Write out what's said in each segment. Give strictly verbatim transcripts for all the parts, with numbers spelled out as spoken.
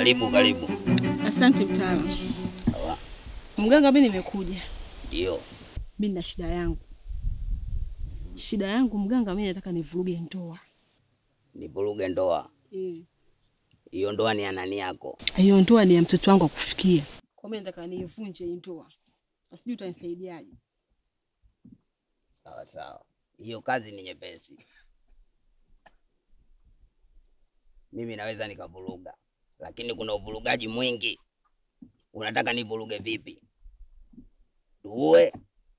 Karibu karibu. Asante mtaalamu. Sawa. Mganga, mimi nimekuja. Ndio. Mimi na shida yangu. Shida yangu mganga, mimi nataka nivuruge ndoa. Nivuruge ndoa? Eh. Hiyo ndoa ni ya nani yako? Hiyo ndoa ni ya mtoto wangu kufikia. Kwa mimi nataka niivunje hii ndoa. Sijui utanisaidiaje. Sawa sawa. Hiyo kazi ni nyepesi. Mimi naweza nikavuruga. Lakini kuna uvurugaji mwingi. Unataka nivuruge vipi? Tuue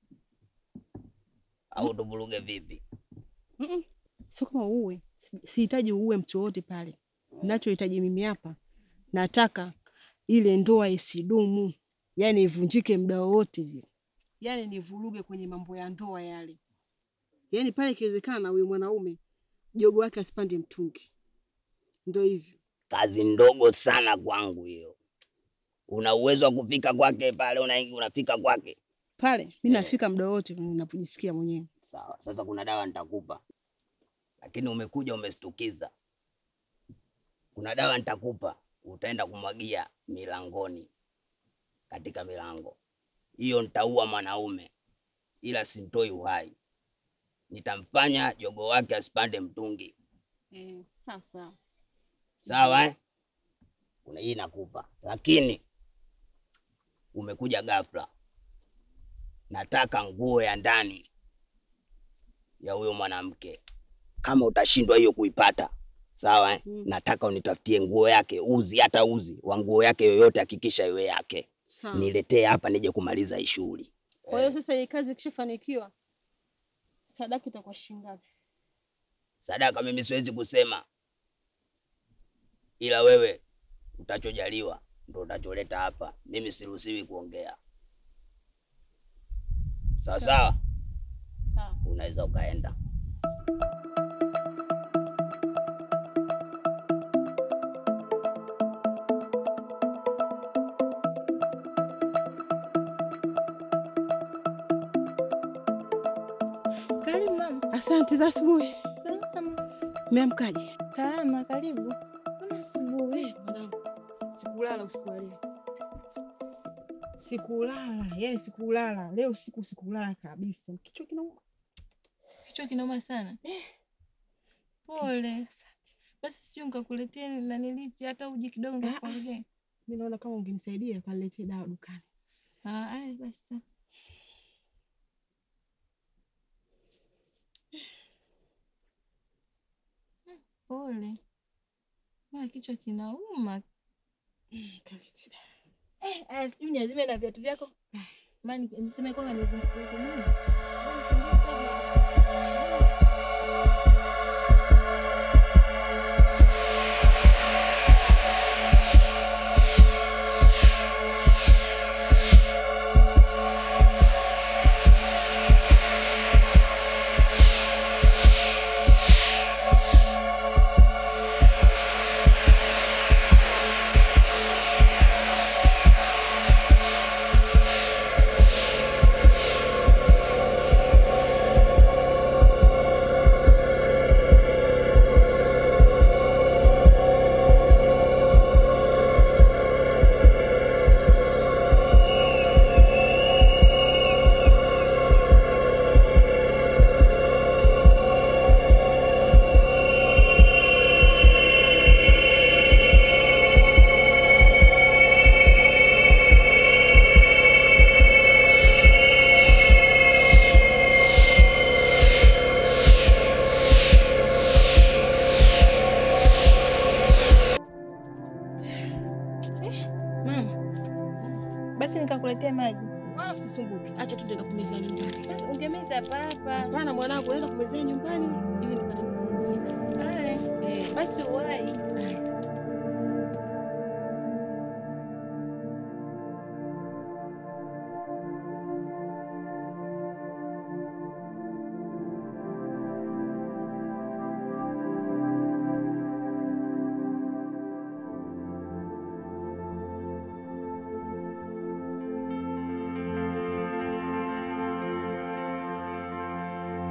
au tuvuruge vipi? Mm -mm. Sio kama uue. Sihitaji uue mtu wote pale. Ninachohitaji mimi hapa, nataka ile ndoa isidumu. Yaani ivunjike muda wote vile. Yaani nivuruge kwenye mambo ya ndoa yale. Yaani pale ikiwezekana huyu mwanaume jogo wake asipande mtungi. Ndio hivyo. Kazi ndogo sana kwangu hiyo. Una uwezo wa kufika kwake pale, unaingia unafika kwake? Pale mimi nafika muda wote ninapojisikia mwenyewe. Sawa. Sasa kuna dawa nitakupa. Lakini umekuja umestukiza. Kuna dawa nitakupa, utaenda kumwagia milangoni. Katika milango. Hiyo nitaua mwanaume. Ila sintoi uhai. Nitamfanya jogo wake asipande mtungi. Eh, sawa sawa. Sawa eh? Kuna hii nakupa. Lakini umekuja ghafla. Nataka nguo ya ndani ya huyo mwanamke. Kama utashindwa hiyo kuipata, sawa eh? Hmm. Nataka unitafutie nguo yake, uzi hata uzi wa nguo yake yoyote, hakikisha iwe yake. Sawa. Niletee hapa nije kumaliza hii shughuli. Kwa hiyo sasa hii kazi ikishafanikiwa, sadaka itakuwa shilingi ngapi? Sadaka mimi siwezi kusema. Ila wewe utachojaliwa ndio utacholeta hapa. Mimi siruhusiwi kuongea. Sawa sawa? Sawa. Unaweza ukaenda. Karibu mama. Asante za asubuhi. Salama. Umeamkaje? Salama, karibu. Mbona asubuhi? Mwanangu, sikulala usiku wa leo. Sikulala, yaani sikulala. Leo siku sikulala kabisa. Kichwa kinauma. Kichwa kinauma sana. Eh. Pole. Basi sijui nikakuletea na niliti hata uji kidogo nikakuongea. Mimi naona kama ungenisaidia ukaniletea dawa dukani. Ah, ai basi. Pole. Mama kichwa kinauma. Kaleti dawa. Eh, eh, sijui niazime na viatu vyako. Maana niseme kwamba niazime. Nikakuletea maji. Wala usisumbuke. Acha tu nenda kumezea nyumbani. Basi ungemeza hapa hapa. Hapana mwanangu, nenda kumezea nyumbani ili nipate kupumzika. Haya. Eh, basi uwai.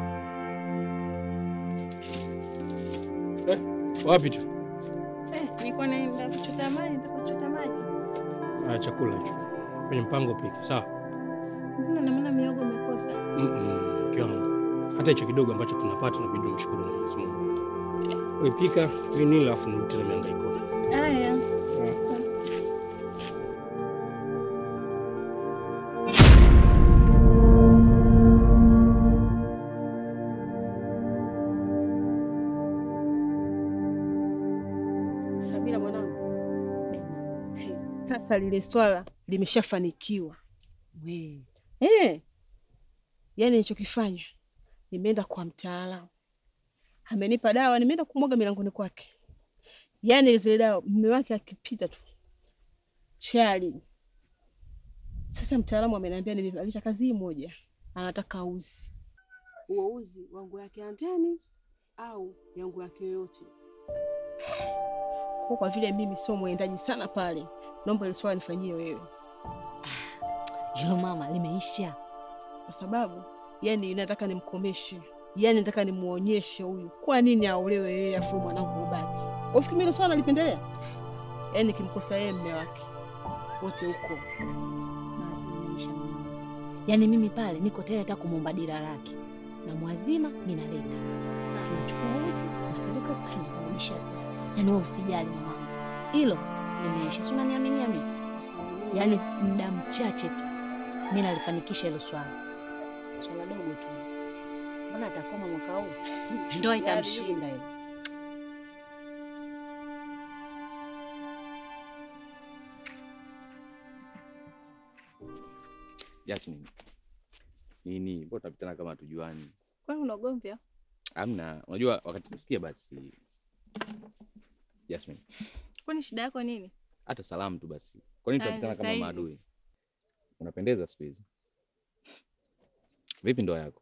Eh, wapi tu? Eh, nilikuwa naenda kuchota maji, nitakuchota maji. Ah, chakula hicho. Kwenye mpango pika, sawa? Mbona na maana miogo imekosa? Mm, kiwango. Hata hicho kidogo ambacho tunapata inabidi umshukuru Mwenyezi Mungu. Wewe pika, mimi nile alafu nirudi tena mihangaiko. Haya. Samira mwanangu. Sasa lile swala limeshafanikiwa. We. Eh. Yaani nilichokifanya nimeenda kwa mtaalamu. Amenipa dawa, nimeenda kumwaga milangoni kwake. Yaani zile dawa mume wake akipita tu chali. Sasa mtaalamu ameniambia nimeagisha kazi moja. Anataka uzi. Huo uzi wangu yake andani au yangu yake yoyote. Kwa kwa vile mimi sio mwendaji sana pale, naomba ile swali nifanyie wewe. Hilo mama limeisha. Kwa sababu yani nataka nimkomeshe. Yani nataka nimuonyeshe huyu kwa nini aolewe yeye afu mwanangu ubaki. Ufikiri mimi swala nalipendelea? Yani nikimkosa yeye mume wake wote huko. Basi limeisha mama. Yaani mimi pale niko tayari hata kumuomba dira lake. Na mwazima mimi naleta. Sasa tunachukua uzi napeleka kwa kumrudisha. Yaani wewe usijali mama. Hilo limeisha. Si unaniaminia mimi? Yaani muda mchache tu mimi nalifanikisha hilo swala. Swala dogo tu. Mbona atakoma mwaka huu? Ndio itamshinda hiyo. Jasmine. Nini? Mbona tunapitana kama tujuani? Kwani una ugomvi? Hamna. Unajua wakati nisikia basi. Jasmine. Kwani shida yako nini? Hata salamu tu basi. Kwa nini tunapitana kama maadui? Unapendeza siku hizi. Vipi ndoa yako?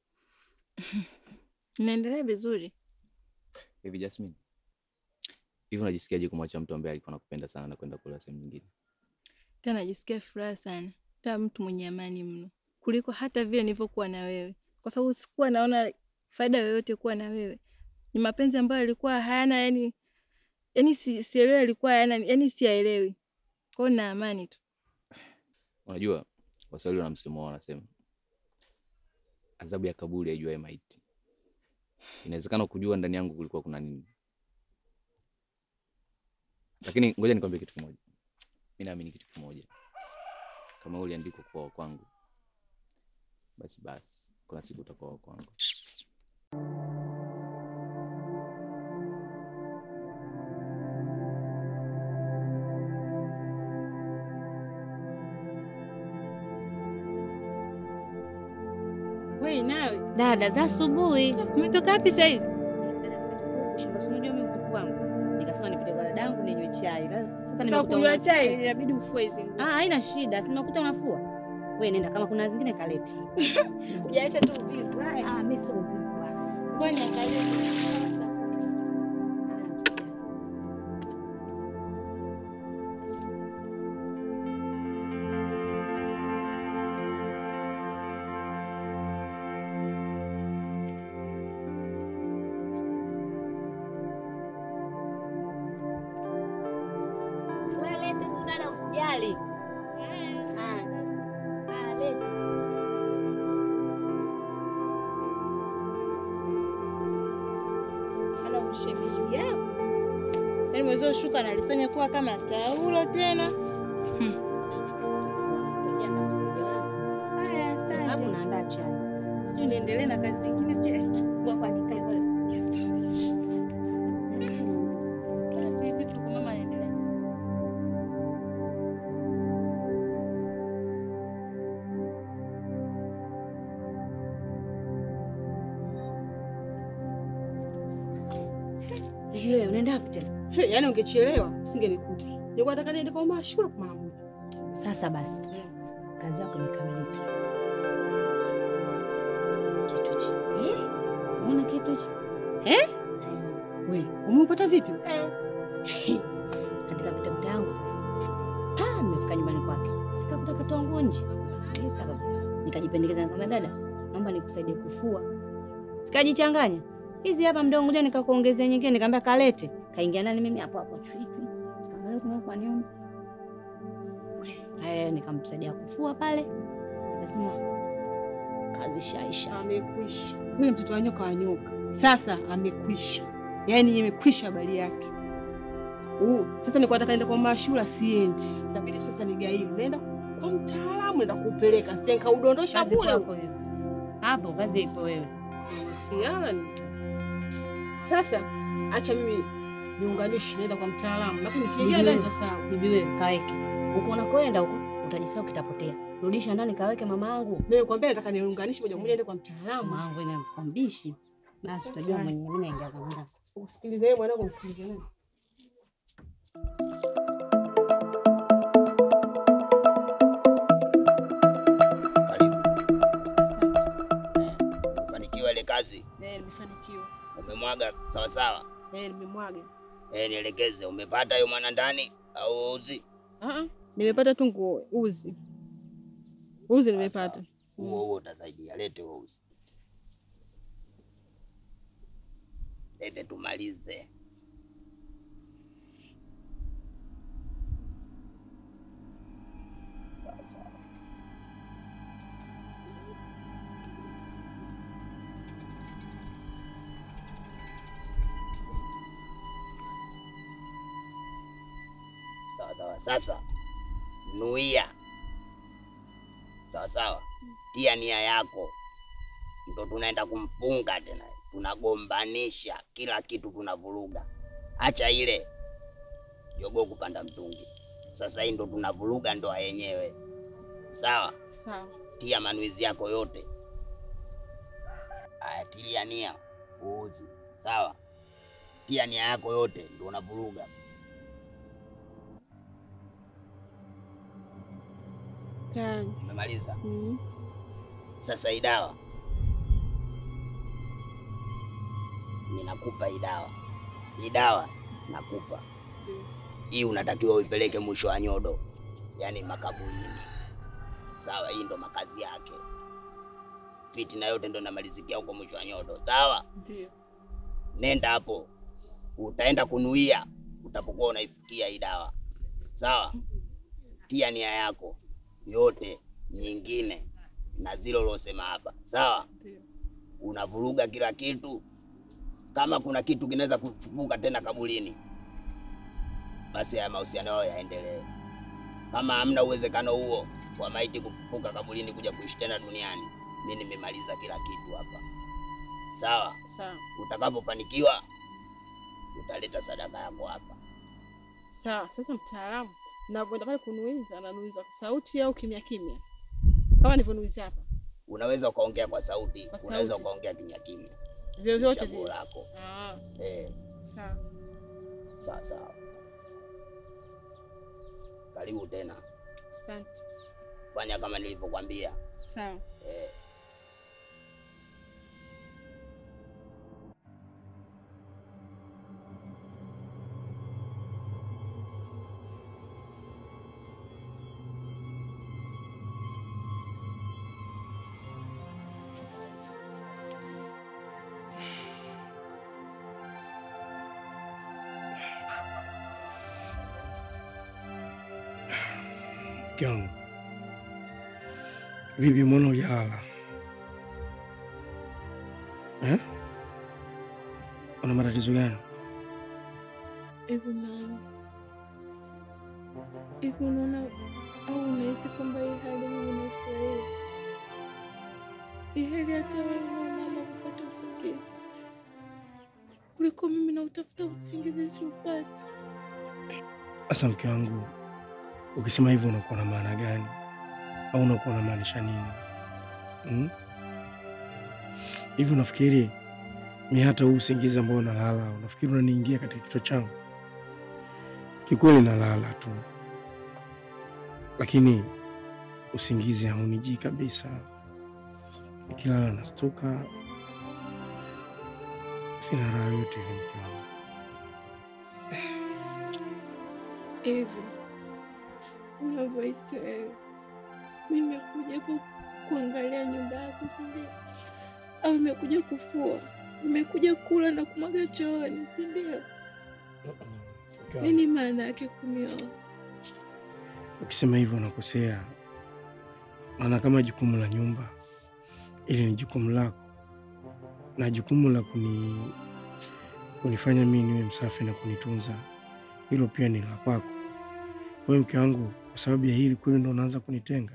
Inaendelea vizuri. Hivi Jasmine. Hivi unajisikiaje kumwacha mtu ambaye alikuwa anakupenda sana na kwenda kula sehemu nyingine? Tena najisikia furaha sana. Tena mtu mwenye amani mno. Kuliko hata vile nilivyokuwa na wewe. Kwa sababu sikuwa naona faida yoyote kuwa na wewe. Ni mapenzi ambayo yalikuwa hayana yani yani si sielewi yalikuwa hayana yani siyaelewi. Kwa hiyo na amani tu. Unajua Waswahili wana msemo wao wanasema adhabu ya kaburi haijuae maiti. Inawezekana kujua ndani yangu kulikuwa kuna nini. Lakini ngoja nikwambie kitu kimoja. Mimi naamini kitu kimoja. Kama uliandikwa kwa kwangu, basi basi kuna siku utakuwa kwangu. Wewe nawe Dada za asubuhi. umetoka wapi sasa hivi? Shamba unajua mimi ufufu wangu. Nikasema nipite kwa dadangu ninywe chai. Sasa Sasa nimekuta kunywa una chai inabidi ufue hizi nguo. Ah, haina shida. Si nimekuta unafua. Wewe nenda kama kuna zingine kaleti. Hujaacha tu vipi? Haya. Ah, mimi sio uvivu bwana. Kwani angalia. Lete tu dada usijali. Ah. Ah, lete. Ana ushemeji yako. Yaani mwezo shuka analifanya kuwa kama taulo tena. Haya, Hapo asante. naandaa chai. Sijui niendelee na kazi nyingine sijui kwa kwa nikae pale. Vipi kwa mama anaendelea? Wewe unaenda wapi tena? Hey, yaani ungechelewa usingenikuta. Nilikuwa nataka niende kwa mama shule kwa mara moja. Sasa basi. Kazi yako imekamilika. Kitu hichi. Eh? Unaona kitu hichi? Eh? Wewe, umepata vipi? Eh. Katika vitabu yangu sasa. Ah, nimefika nyumbani kwake. Sikakuta katoa nguo nje. Sasa sababu nikajipendekeza kama dada, naomba nikusaidie kufua. Sikajichanganya. Hizi hapa mdogo, ngoja nikakuongezea nyingine, nikamwambia kalete. Kaingia ndani, mimi hapo hapo chwi chwi. Kaangalia kuna kwa nini? Eh, nikamsaidia kufua pale. Nikasema kazi shaisha. Amekwisha. Huyo mtoto wa nyoka wa nyoka. Sasa amekwisha. Yaani imekwisha habari yake. Uh, sasa nilikuwa nataka niende kwa Mashura siendi. Inabidi sasa nigaili. Naenda kwa mtaalamu naenda kupeleka. Sasa nikaudondosha kule. Hapo kazi ipo wewe sasa. Siala ni. Sasa acha mimi niunganishe naenda kwa mtaalamu. Lakini nikiingia ndani nitasahau. Bibi wewe kaeke. Huko unakoenda huko utajisahau kitapotea. Rudisha ndani kaweke mamaangu. Mimi nikwambia nataka niunganishe moja kwa moja niende kwa mtaalamu. Mamaangu ina mkombishi. Basi utajua mwenye mimi naingia kwa ndani. Usikilize yeye mwanangu, msikilize nani? Umefanikiwa ile kazi? Eh, nimefanikiwa. Umemwaga sawa sawa? Eh, nimemwaga. Eh, nielekeze, umepata hiyo mwana ndani au uzi? Ah ah, nimepata tu nguo uzi. Uzi nimepata. Huo huo utasaidia, lete huo uzi. Lete tumalize. Sawa sawa. Sasa nuia, sawa sawa, tia nia yako, ndo tunaenda kumfunga tena, tunagombanisha kila kitu, tunavuruga. Acha ile jogoo kupanda mtungi, sasa hii ndo tunavuruga ndoa yenyewe. Sawa sawa, tia manuizi yako yote. Aya, tilia nia uuzi. Sawa, tia nia yako yote, ndo unavuruga. Tayari. Umemaliza? Mm. Sasa hii dawa ninakupa, hii dawa hii dawa nakupa hii, unatakiwa uipeleke mwisho wa nyodo, yaani makaburini. Sawa, hii ndo makazi yake, fitina yote ndo namalizikia huko mwisho wa nyodo. Sawa, ndio. Nenda hapo, utaenda kunuia utapokuwa unaifikia hii dawa. Sawa, tia nia yako yote nyingine na zile ulosema hapa. Sawa, unavuruga kila kitu. Kama kuna kitu kinaweza kufufuka tena kaburini, basi haya mahusiano yao yaendelee. Kama hamna uwezekano huo wa maiti kufufuka kaburini kuja kuishi tena duniani, mimi nimemaliza kila kitu hapa. Sawa? Sawa. Utakapofanikiwa utaleta sadaka yako hapa. Sawa. Sasa mtaalamu, ninapoenda pale kunuiza, ananuiza kwa sauti au kimya kimya? Kama nilivyonuiza hapa. Unaweza ukaongea kwa sauti, kwa unaweza sauti. ukaongea kimya kimya. Vyovyote vile lako. Ah. Eh. Sawa. Sawa sawa. Karibu tena. Asante. Fanya kama nilivyokuambia. Sawa. Eh. Kiangu, vipi mbona hujalala? Eh? Una matatizo gani? Hivi mama, hivi unaona au unahisi kwamba hii hali mimi naifurahia? Hii hali hata wewe unaona kupata usingizi kuliko mimi na utafuta usingizi siupati. Asa mke wangu, ukisema hivyo unakuwa na maana gani? Au unakuwa na maanisha nini? Hmm? Hivi unafikiri mi hata huu usingizi ambao unalala, unafikiri unaniingia katika kichwa changu? Kikweli nalala tu, lakini usingizi haunijii kabisa. Nikilala nastuka, sina raha yote ile mke wangu. Hivi unavyohisi wewe, mimi nimekuja ku, kuangalia nyumba yako, si ndio? Au nimekuja kufua, nimekuja kula na kumwaga chooni, si ndio? Nini maana yake kunioa? Ukisema hivyo unakosea. Maana kama jukumu la nyumba, ili ni jukumu lako. Na jukumu la kuni kunifanya mimi niwe msafi na kunitunza, hilo pia ni la kwako. Wewe mke wangu, kwa sababu ya hili kweli ndo unaanza kunitenga?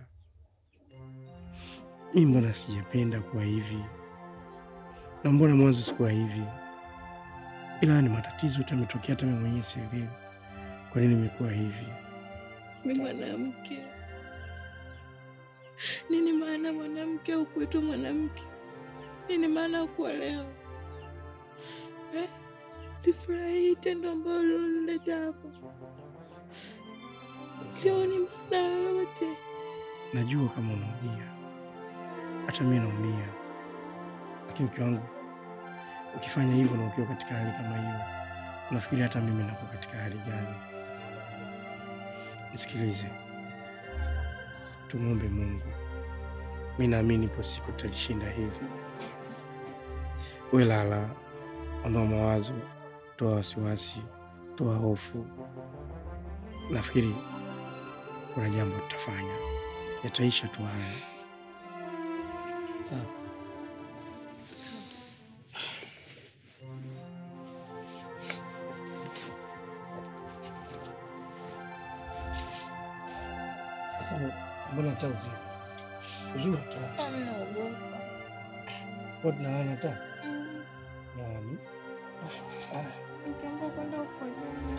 Mimi mbona sijapenda kuwa hivi? Na mbona mwanzo sikuwa hivi? Ila ni matatizo tu yametokea, hata mimi mwenyewe sielewi kwa nini nimekuwa hivi. Mimi mwanamke. Nini maana mwanamke au kuitwa mwanamke? Nini maana kuolewa? Eh? Sifurahi tendo ambalo ulileta hapa. Sioni maana yoyote. Najua kama unaumia. Hata mimi naumia. Lakini mke wangu, ukifanya hivyo na ukiwa katika hali kama hiyo, unafikiri hata mimi nako katika hali gani? Nisikilize. Tumuombe Mungu. Mimi naamini ipo siku tutalishinda hivi. Wewe lala, ondoa mawazo, toa wasiwasi, toa hofu. Nafikiri kuna jambo tutafanya. Yataisha tu haya. Sawa. Sasa mbona hata uzuri? Uzuri hata. Naogopa. Kwa tunaana hata. Nani? Ah. Nikaenda kwenda huko nyuma.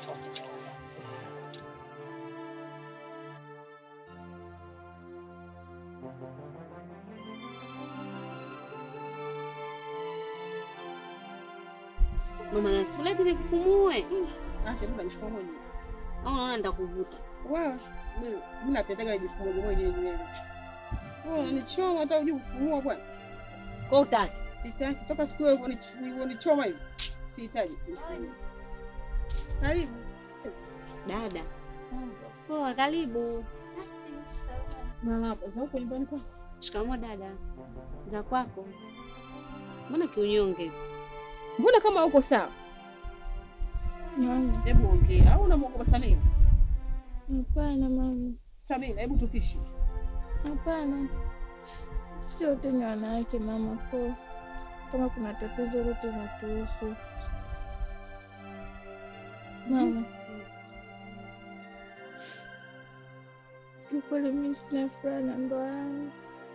Mama nasuleti nikufumue. Acha mimi nifumue mwenyewe. Au unaona nitakuvuta? Wewe mimi napendaga nijifumue mwenyewe nywele. Wewe unichoma hata uje kufumua bwana. Kwa utaki. Sitaki toka siku hiyo unichoma hivi. Sihitaji. Karibu. Dada. Poa, karibu. Na hapa za huko nyumbani kwako. Shikamoo dada. Za kwako. Mbona kiunyonge? Mbona kama uko sawa? Mama. Hebu ongea. Au unamwogopa Samia? Hapana mama. Samia, hebu tupishe. Hapana. Sio wote ni wanawake mama, kwa kama kuna tatizo lote linatuhusu. Mama. Kiukweli mimi sina furaha na ndoa yangu.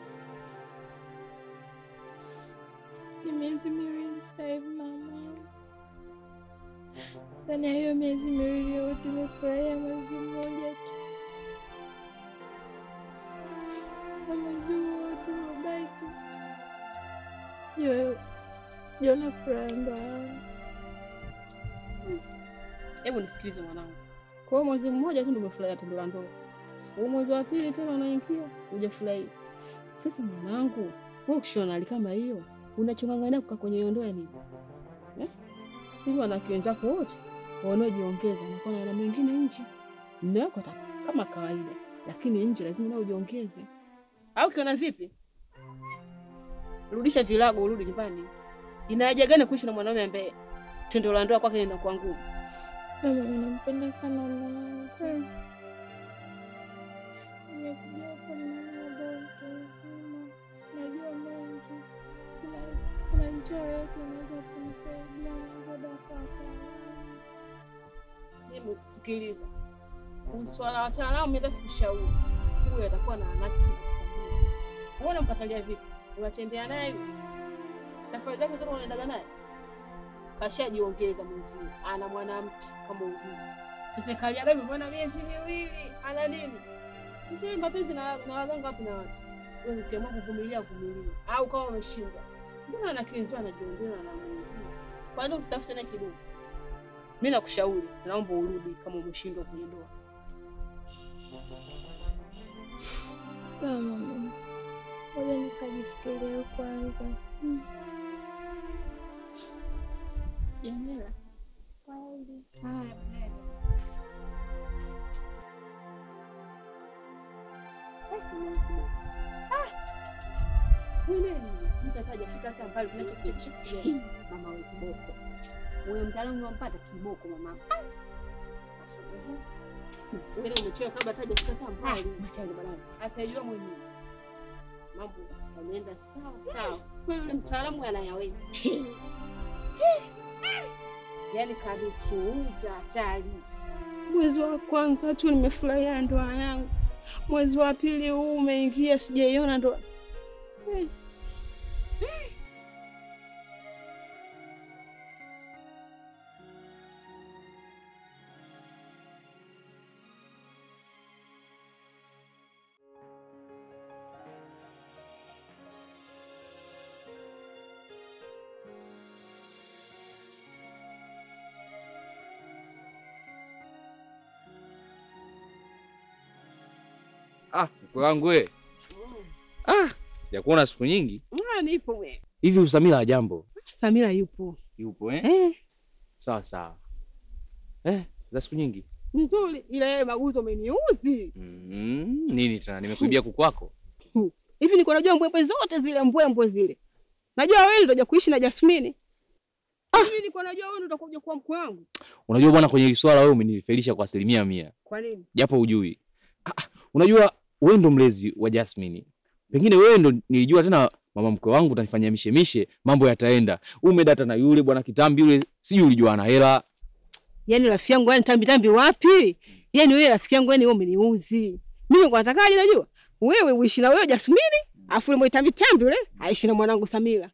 Ni miezi miwili sasa hivi mama. Ndani ya hiyo miezi miwili yote nimefurahia mwezi mmoja tu. Na mwezi wote umebaki. Sijui sijaona furaha ndoa yangu. Hebu nisikilize mwanangu. Kwa hiyo mwezi mmoja tu ndio umefurahia tendo la ndoa. Huu mwezi wa pili tena unaingia hujafurahi. Sasa mwanangu, wewe ukishaona hali kama hiyo, unachongangania kukaa kwenye hiyo ndoa nini? Eh? Hivi wanawake wenzako wote wanaojiongeza na kuna na mwingine nje. Mume wako kama kawaida, lakini nje lazima nao ujiongeze. Au kiona vipi? Rudisha vilago urudi nyumbani. Ina haja gani kuishi na mwanaume ambaye tendo la ndoa kwake linakuwa ngumu? Mama, ninampenda sana mwanangu. Nimekuja hapa nimeona mtu mzima. Najua mengi. Kuna kuna njia yote inaweza kumsaidia mwanangu dakika. Hebu sikiliza. Swala wataalamu mimi sikushauri. Huyu atakuwa na anaki kukwambia. Unaona mkatalia vipi? Unatembea naye hivi? Safari zako zote unaenda naye? Kashajiongeza mwenzie. Ana mwanamke kama ujui. Sasa kalia baby mbona miezi miwili? Ana nini? Sasa wewe mapenzi na na waganga wapi na watu? Wewe ukiamua kuvumilia vumilia. Au kama umeshindwa. Mbona anakienziwa anajiongeza na mwingine? Kwa nini usitafute na kidogo? Mimi nakushauri, naomba urudi kama umeshindwa kwenye ndoa. Sawa mama. Ngoja nikajifikirie kwanza. Hmm. Jamila. Kweli. Haya, Ah. Wewe mtu kabla hata hajafika hata mbali tunachokichekesha kijana. Mama wewe kiboko. Wewe mtaalamu unampata kiboko mama. Wewe umecheka kabla hata hajafika hata mbali. Machali bwana. Atajua mwenyewe. Mambo yameenda sawa sawa. Kweli yule mtaalamu anayaweza. Yaani kabisuuza hatari. Mwezi wa kwanza tu nimefurahia ndoa yangu. Mwezi wa pili huu umeingia sijaiona ndoa. Hey. Hey. Ah, mkwe wangu wewe. Ah, sijakuona siku nyingi. Ah, nipo wewe. Hivi Usamila wa jambo? Samira yupo. Yupo eh? Eh, Sawa sawa. Eh, za siku nyingi. nzuri ila yeye Maguzo umeniuzi. Mm, nini tena nimekuibia kuku wako? Hivi niko najua mbwembwe zote zile mbwembwe zile. Najua wewe ndio utakuja kuishi na Jasmine. Ah, hivi niko najua wewe ndio utakuja kuwa mkwe wangu. Unajua bwana, kwenye hili swala wewe umenifelisha kwa asilimia mia. Kwa nini? Japo hujui. Ah, unajua wewe ndo mlezi wa Jasmine. Pengine wewe ndo nilijua tena mama mkwe wangu utanifanyia mishemishe, mambo yataenda. Umedata na yule bwana kitambi yule, sijui ulijua ana hela. Yaani rafiki yangu yani tambi tambi wapi? Yaani wewe rafiki yangu yani wewe umeniuzi. Mimi kwa natakaje najua? Wewe uishi na wewe Jasmine, afu yule tambi tambi yule aishi na mwanangu Samira.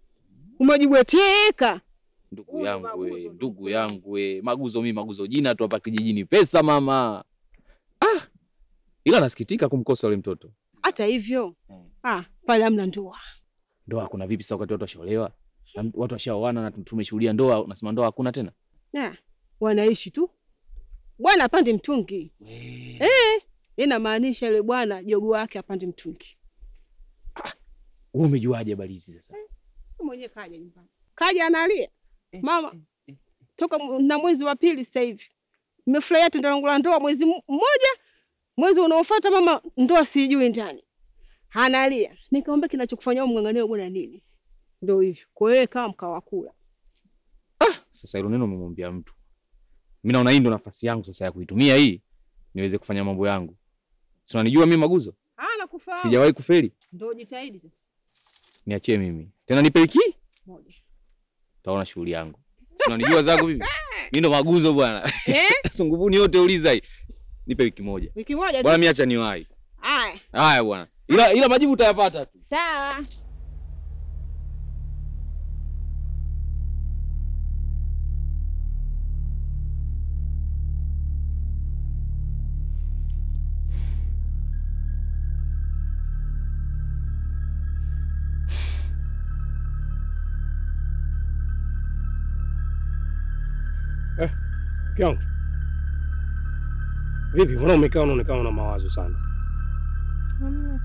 Umejibweteka. Ndugu yangu we, ndugu yangu we, Maguzo mimi Maguzo jina tu hapa kijijini pesa mama. Ah. Ila nasikitika kumkosa yule mtoto. Hata hivyo. Ah, pale hamna ndoa. Ndoa kuna vipi sasa wakati watu washaolewa? Watu washaoana na tumeshuhudia ndoa, unasema ndoa hakuna tena? Yeah, wanaishi tu. Bwana apande mtungi. We. Eh, inamaanisha yule bwana jogo wake apande mtungi. Ah, wewe umejuaje habari hizi sasa? Eh, mwenyewe kaja nyumbani. Kaja analia. Eh, mama, eh, eh, toka na mwezi wa pili sasa hivi. Nimefurahia tendo langu la ndoa mwezi mmoja. Mwezi unaofuata mama ndoa sijui ndani. Analia. Nikamwambia kinachokufanya wewe mng'ang'anie bwana nini? Ndio hivyo. Kwa hiyo kama mkawa kula. Ah, sasa hilo neno umemwambia mtu. Mimi naona hii ndo nafasi yangu sasa ya kuitumia hii niweze kufanya mambo yangu. Si unanijua mimi Maguzo? Ah, nakufahamu. Sijawahi kufeli. Ndio jitahidi sasa. Niachie mimi. Tena nipe wiki moja. Taona shughuli yangu. Si unanijua zangu mimi? Mimi ndo Maguzo bwana. Eh? Sasa nguvuni yote uliza hii. Nipe wiki moja. Wiki moja. Bwana mimi acha niwahi. Haya. Haya bwana. Ila ila majibu utayapata tu. Sawa. Eh, kiangu. Vipi, mbona umekaa unaonekana una mawazo sana? Hamna.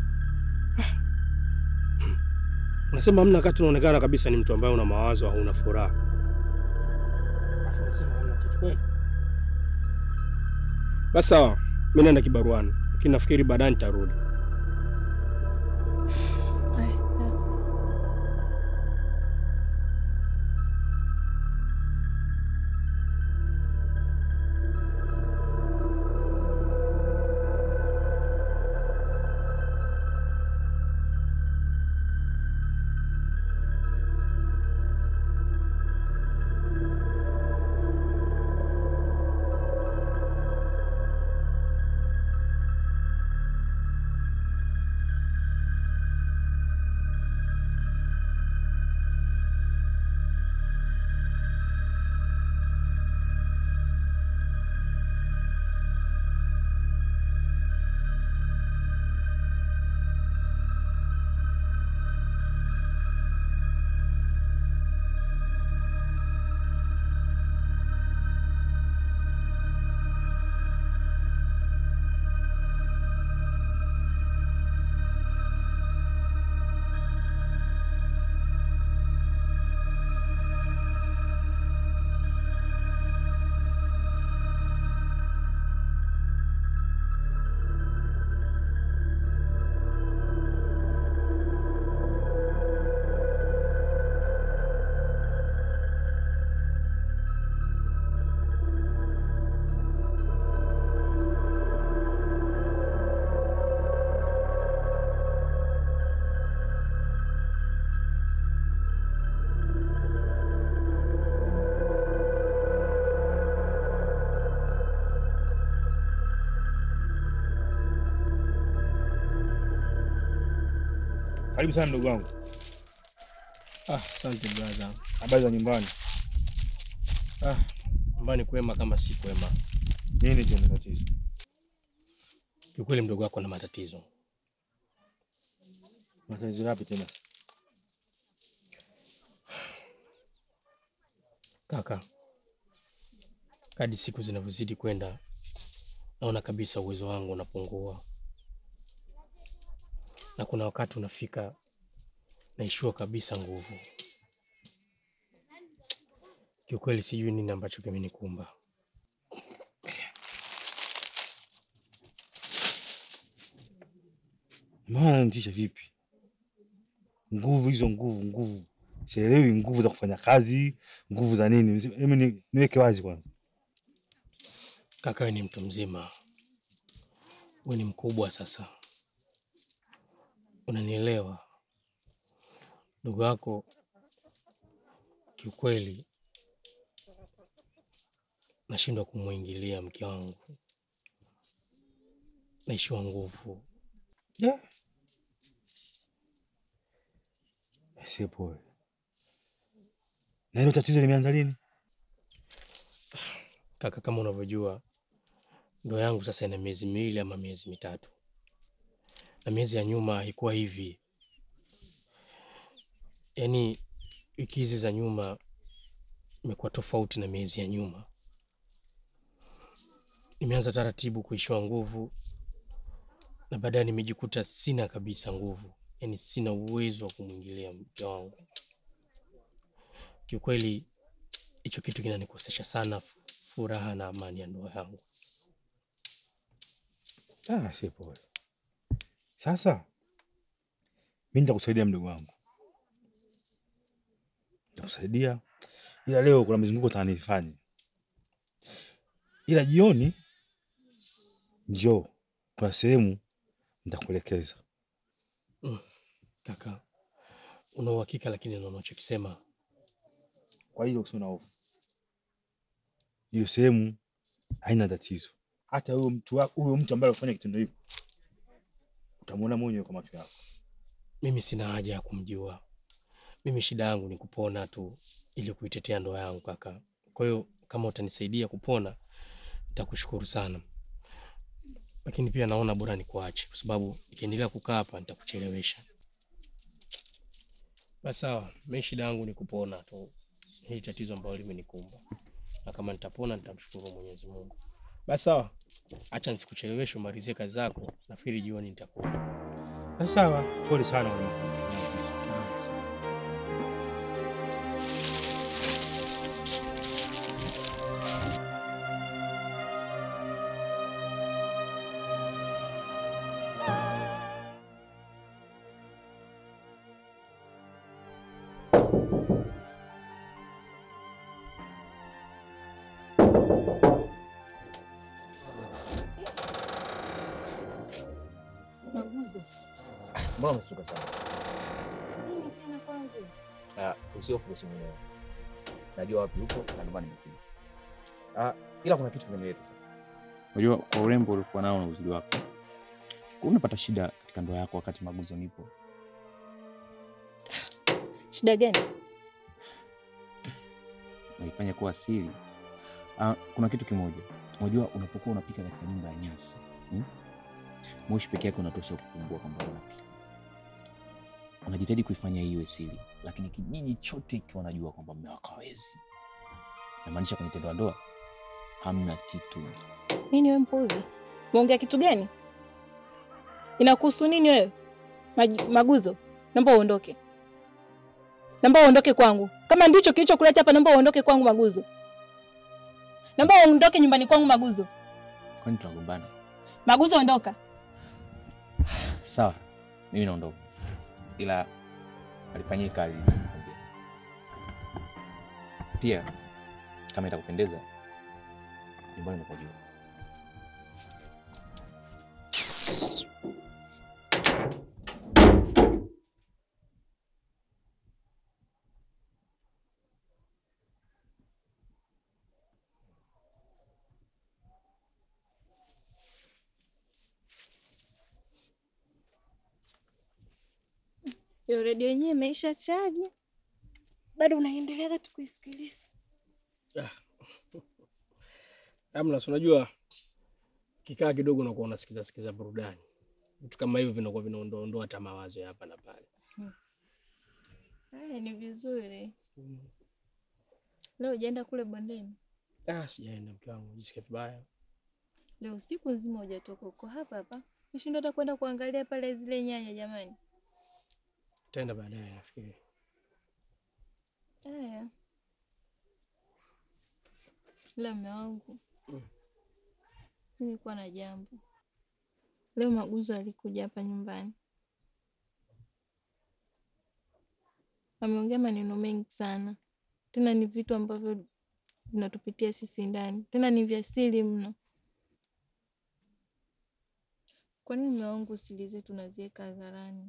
Unasema hamna wakati unaonekana kabisa ni mtu ambaye una mawazo au una furaha. Alafu unasema hamna kitu kweli? Basi sawa, mimi naenda kibaruani, lakini nafikiri baadaye nitarudi. Karibu sana ndugu wangu. Ah, asante brother. Habari za nyumbani? Ah, nyumbani kwema kama si kwema. Nini tena tatizo? Kiukweli mdogo wako na matatizo. Matatizo yapi tena? Kaka, kadri siku zinavyozidi kwenda, naona kabisa uwezo wangu unapungua. Na kuna wakati unafika naishiwa kabisa nguvu. Kiukweli sijui nini ambacho kimenikumba. Maana nitisha vipi? Nguvu hizo nguvu nguvu. Sielewi nguvu za kufanya kazi, nguvu za nini? Mimi niweke wazi kwanza. Kaka, wewe ni mtu mzima. Wewe ni mkubwa sasa. Unanielewa? Ndugu yako kiukweli nashindwa kumuingilia mke wangu. Naishiwa nguvu. Yeah. Si poa. Na hilo tatizo limeanza lini? Kaka, kama unavyojua ndoa yangu sasa ina miezi miwili ama miezi mitatu. Na miezi ya nyuma haikuwa hivi. Yaani wiki hizi za nyuma imekuwa tofauti na miezi ya nyuma. Nimeanza taratibu kuishiwa nguvu na baadaye nimejikuta sina kabisa nguvu. Yaani sina uwezo wa kumwingilia mke wangu. Kiukweli hicho kitu kinanikosesha sana furaha na amani ya ndoa yangu. Ah, si poa. Sasa mimi nitakusaidia mdogo wangu. Nitakusaidia. Ila leo kuna mizunguko tanifanye. Ila jioni njoo kwa sehemu nitakuelekeza. Mm. Kaka, una uhakika lakini na unachokisema? Kwa hiyo usina hofu. Hiyo sehemu haina tatizo. Hata huyo mtu wako, huyo mtu ambaye alifanya kitendo hicho, utamwona mwenyewe kwa macho yako. Mimi sina haja ya kumjua. Mimi shida yangu ni kupona tu ili kuitetea ndoa yangu kaka. Kwa hiyo kama utanisaidia kupona nitakushukuru sana. Lakini pia naona bora nikuache kwa sababu nikiendelea kukaa hapa nitakuchelewesha. Basi sawa, mimi shida yangu ni kupona tu. Hii tatizo ambalo limenikumba. Na kama nitapona nitamshukuru Mwenyezi Mungu. Basi sawa. Acha nisikucheleweshe, umalizie kazi zako. Nafikiri jioni nitakuja. Basi sawa, pole sana wewe. Mbona umesuka sana? Nini tena kwangu? Ah, usiofu basi mwenyewe. Najua wapi uko na ndio maana nimekuja. Ah, ila kuna kitu kimenileta sasa. Unajua kwa urembo uliokuwa nao na uzuri wako, unapata shida katika ndoa yako wakati Maguzo nipo. Shida gani? Naifanya kuwa siri. Ah, kuna kitu kimoja. Unajua unapokuwa unapika katika nyumba ya nyasi, hmm? Moshi peke yake unatosha kukumbua kwamba unapika. Unajitahidi kuifanya iwe siri, lakini kijiji chote kinajua kwamba mume wako hawezi. Namaanisha kwenye tendo la ndoa hamna kitu. Nini wewe mpuzi? Muongea kitu gani? Inakuhusu nini wewe? Maguzo, naomba uondoke. Naomba uondoke kwangu. Kama ndicho kilichokuleta hapa, naomba uondoke kwangu Maguzo. Naomba uondoke nyumbani kwangu Maguzo. Kwani tunagombana? Maguzo, ondoka. Sawa, mimi naondoka. Ila alifanyia kazi pia, kama itakupendeza nyumbani mkojua. Hiyo redio yenyewe imeisha chaji. Bado unaendelea tu kuisikiliza. Ah. Amna, unajua kikaa kidogo unakuwa unasikiza sikiza burudani. Vitu kama hivyo vinakuwa vinaondoa hata mawazo ya hapa na pale. Haya ni vizuri. Hmm. Leo hujaenda kule bondeni? Ah, sijaenda mke wangu, jisikia vibaya. Leo siku nzima hujatoka huko hapa hapa. Nishinda hata kwenda kuangalia pale zile nyanya jamani. Tenda baadaye nafikiri. Haya. Leo mume wangu. Mm. Nilikuwa na jambo. Leo Maguzo alikuja hapa nyumbani. Ameongea maneno mengi sana. Tena ni vitu ambavyo vinatupitia sisi ndani. Tena ni vya siri mno. Kwa nini mume wangu siri zetu tunaziweka hadharani?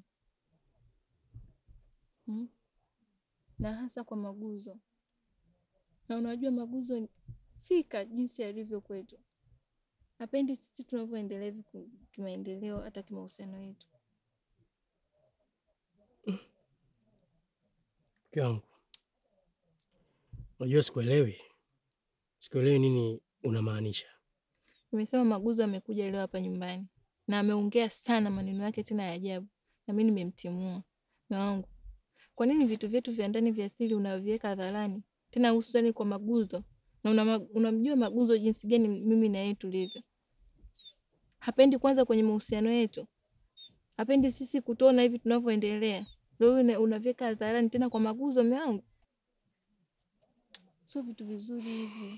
Hmm? Na hasa kwa Maguzo. Na unajua Maguzo fika jinsi alivyo kwetu. Hapendi sisi tunavyoendelea hivi kimaendeleo hata kimahusiano yetu. Kiangu. Unajua sikuelewi. Sikuelewi nini unamaanisha. Nimesema Maguzo amekuja leo hapa nyumbani na ameongea sana maneno yake tena ya ajabu na mimi nimemtimua. Na wangu. Kwa nini vitu vyetu vya ndani vya siri unaviweka hadharani? Tena hususani kwa Maguzo. Na unamjua una Maguzo jinsi gani mimi na yeye tulivyo. Hapendi kwanza kwenye mahusiano yetu. Hapendi sisi kutuona hivi tunavyoendelea. Leo unaviweka hadharani tena kwa Maguzo mume wangu. Sio vitu vizuri hivi.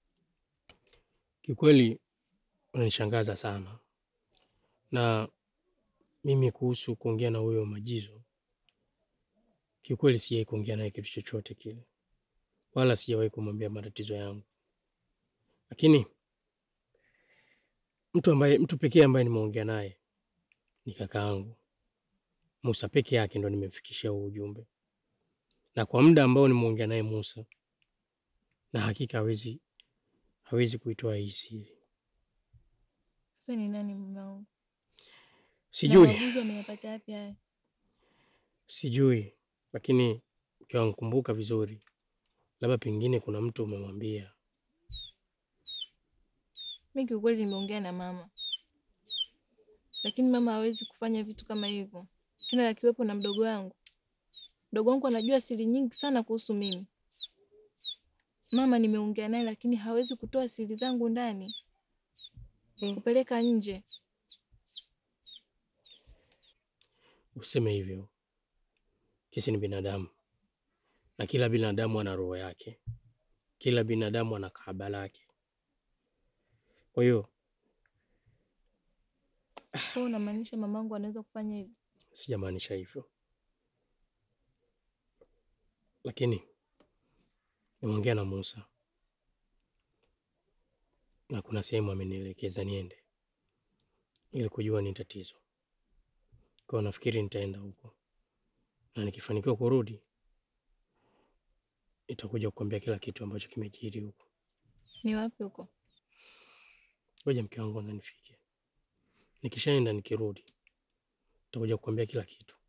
Kikweli unanishangaza sana. Na mimi kuhusu kuongea na huyo Majizo. Kikweli sijawahi kuongea naye kitu chochote kile. Wala sijawahi kumwambia matatizo yangu. Lakini mtu ambaye mtu pekee ambaye nimeongea naye ni kakaangu. Musa pekee yake ndo nimemfikishia huu ujumbe. Na kwa muda ambao nimeongea naye Musa, na hakika hawezi hawezi kuitoa hii siri. Sasa ni nani mume wangu? Sijui. Maguzo ameyapata wapi haya? Sijui, lakini ukiwa kumbuka vizuri, labda pengine kuna mtu umemwambia. Mimi kiukweli nimeongea na mama. Lakini mama hawezi kufanya vitu kama hivyo. Tena akiwepo na mdogo wangu. Mdogo wangu anajua siri nyingi sana kuhusu mimi. Mama nimeongea naye lakini hawezi kutoa siri zangu ndani. Hmm. Kupeleka nje. Useme hivyo. Sisi ni binadamu. Na kila binadamu ana roho yake. Kila binadamu ana kahaba lake. Kwa hiyo Kwa unamaanisha mamangu anaweza kufanya hivyo? Sijamaanisha hivyo. Lakini nimeongea na Musa. Na kuna sehemu amenielekeza niende ili kujua ni tatizo. Kwa nafikiri nitaenda huko. Na nikifanikiwa kurudi nitakuja kukuambia kila kitu ambacho kimejiri huko. Ni wapi huko? Ngoja mke wangu kwanza nifike. Nikishaenda nikirudi nitakuja kukuambia kila kitu.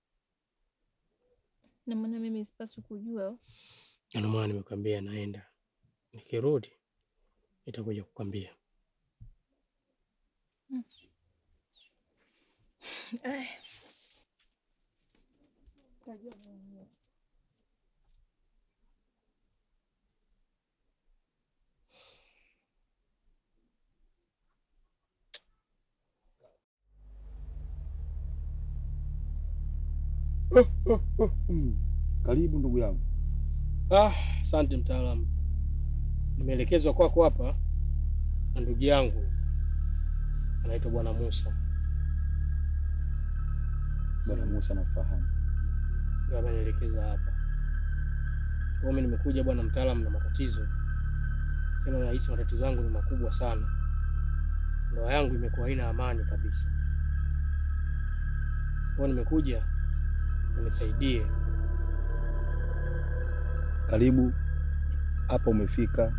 Na maana mimi sipaswi kujua. Ndio maana nimekwambia naenda. Nikirudi nitakuja kukuambia. Hmm. Ai. Tajua mwenyewe. Oh, oh, oh. Mm. Karibu ndugu yangu. Ah, asante mtaalamu. Nimeelekezwa kwako hapa na ndugu yangu anaitwa Bwana Musa. Bwana Musa nafahamu. Ndio amenielekeza hapa. Kwa mimi nimekuja bwana mtaalamu na matatizo. Tena nahisi matatizo yangu ni makubwa sana. Ndoa yangu imekuwa haina amani kabisa. Kwa nimekuja unisaidie. Karibu hapa umefika,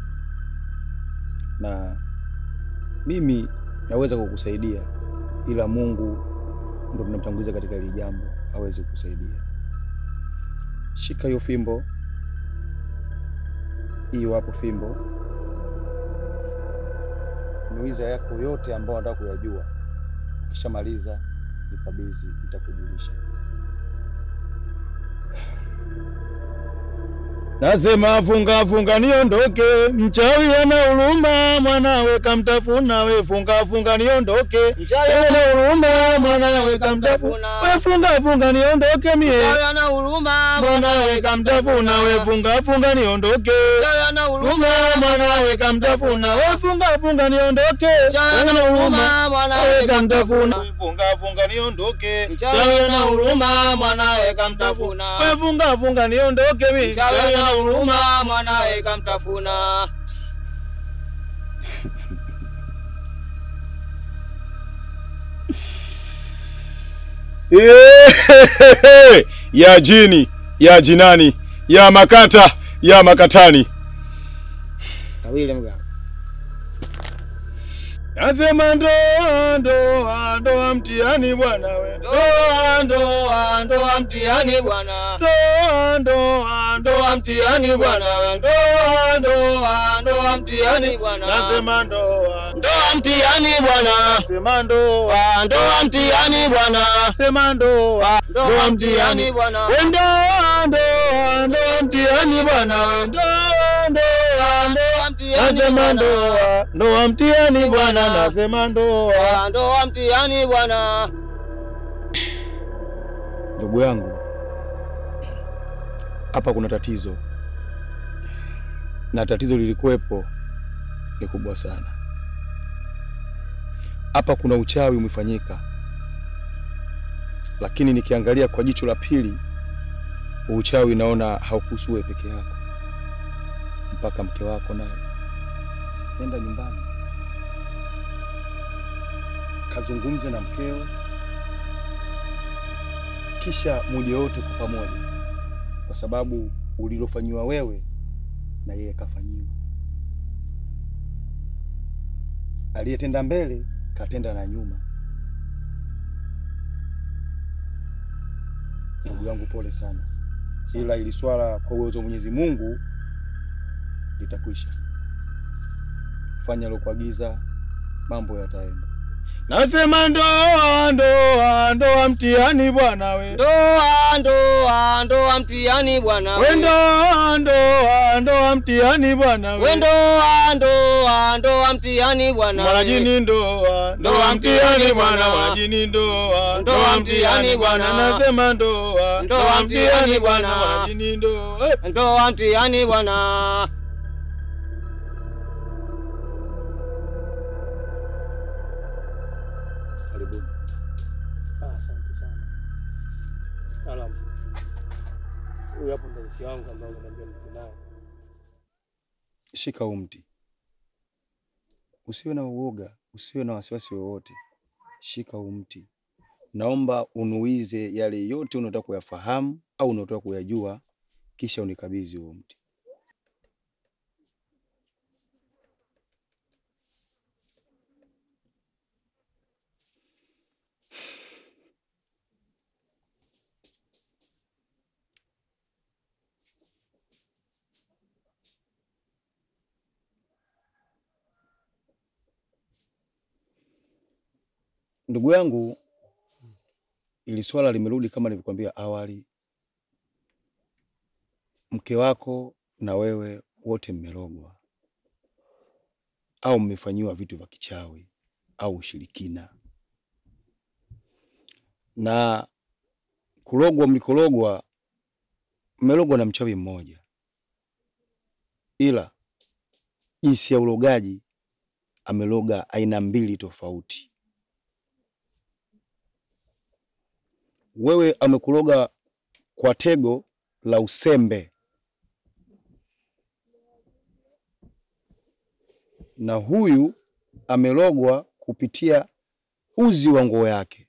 na mimi naweza kukusaidia, ila Mungu ndo tunamtanguliza katika hili jambo aweze kukusaidia. Shika hiyo fimbo. Hiyo hapo fimbo. Nuiza yako yote ambayo unataka kuyajua. Ukishamaliza nikabidhi, nitakujulisha. Nasema funga funga niondoke, mchawi ana huruma, mwanawe kamtafuna. We funga funga niondoke, mchawi ana huruma, mwanawe kamtafuna. We funga funga niondoke mie, mchawi ana huruma, mwanawe kamtafuna. We funga funga niondoke, mchawi ana huruma, mwanawe kamtafuna. We funga funga niondoke, mchawi ana huruma, mwanawe kamtafuna. We funga funga niondoke, mchawi ana huruma, mwanawe kamtafuna. We funga funga niondoke mie, mchawi ana huruma, mwanawe kamtafuna. Ya jini, ya jinani, ya makata, ya makatani. Kawile mga. Nasema ndoa ndoa ndoa mtihani bwana we. Ndoa ndoa ndoa mtihani bwana. Ndoa ndoa ndoa mtihani bwana we. Ndoa ndoa ndoa mtihani bwana. Nasema ndoa ndoa mtihani bwana. Nasema ndoa ndoa mtihani bwana. Nasema ndoa ndoa mtihani bwana. Ndoa ndoa ndoa mtihani bwana. Ndoa ndoa ndoa mtihani bwana. Ndoa mtihani bwana. Nasema ndoa ndoa mtihani bwana. Ndugu yangu, hapa kuna tatizo, na tatizo lilikuwepo ni kubwa sana. Hapa kuna uchawi umefanyika, lakini nikiangalia kwa jicho la pili, uchawi naona haukuhusu wewe peke yako, mpaka mke wako naye. Nenda nyumbani, kazungumze na mkeo, kisha muje wote kwa pamoja, kwa sababu ulilofanywa wewe na yeye kafanyiwa. Aliyetenda mbele katenda na nyuma. Ndugu yangu, pole sana, ila ili swala kwa uwezo wa Mwenyezi Mungu litakwisha. Fanya alokuagiza, mambo yataenda. Nasema ndoa ndoa ndoa mtihani bwana we. Ndoa ndoa ndoa mtihani bwana we. Ndoa ndoa ndoa mtihani bwana we. Ndoa ndoa ndoa mtihani bwana we. Mwanajini ndoa ndoa mtihani bwana. Mwanajini ndoa ndoa mtihani bwana. Nasema ndoa ndoa mtihani bwana. Mwanajini ndoa ndoa mtihani bwana. Asante sana. Salamu. Huyu hapo ndo msi wangu ambao unaniambia mtu naye. Shika huu mti. Usiwe na uoga, usiwe na wasiwasi wowote. Shika huu mti. Naomba unuize yale yote unataka kuyafahamu au unataka kuyajua, kisha unikabidhi huu mti. Ndugu yangu, ili swala limerudi kama nilivyokuambia awali. Mke wako na wewe wote mmerogwa au mmefanyiwa vitu vya kichawi au ushirikina. Na kurogwa, mlikorogwa, mmerogwa na mchawi mmoja, ila jinsi ya urogaji ameroga aina mbili tofauti. Wewe amekuroga kwa tego la usembe, na huyu amerogwa kupitia uzi wa nguo yake.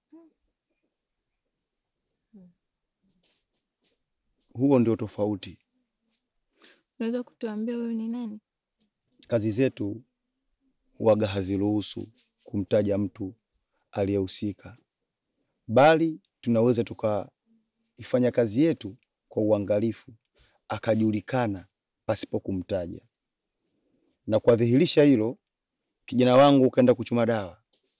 Huo ndio tofauti. Unaweza kutuambia wewe ni nani? Kazi zetu huwaga haziruhusu kumtaja mtu aliyehusika, bali tunaweza tukaifanya kazi yetu kwa uangalifu akajulikana pasipo kumtaja. Na kwa dhihirisha hilo, kijana wangu kaenda kuchuma dawa.